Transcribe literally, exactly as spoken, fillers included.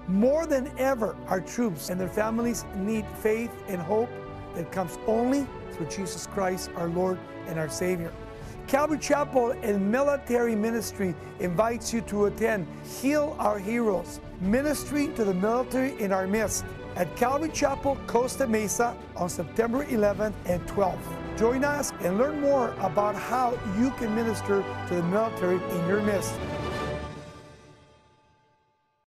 More than ever, our troops and their families need faith and hope that comes only through Jesus Christ, our Lord and our Savior. Calvary Chapel and Military Ministry invites you to attend Heal Our Heroes, ministry to the military in our midst, at Calvary Chapel Costa Mesa on September eleventh and twelfth. Join us and learn more about how you can minister to the military in your midst.